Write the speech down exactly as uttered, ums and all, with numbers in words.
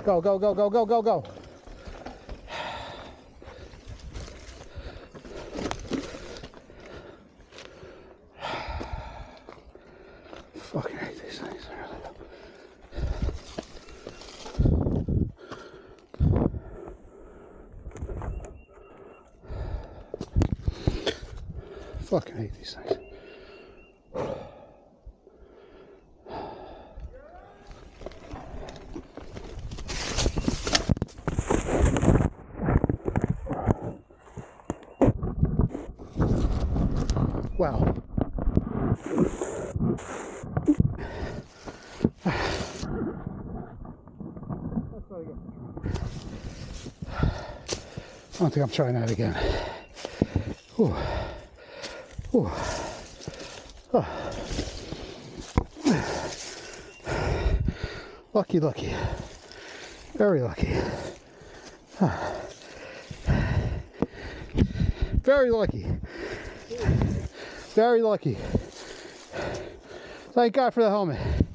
Go, go, go, go, go, go, go. Fucking hate these things. I really do. Fucking hate these things. Wow. I don't think I'm trying that again. Ooh. Ooh. Oh. Lucky, lucky. Very lucky. Very lucky. Very lucky. Thank God for the helmet.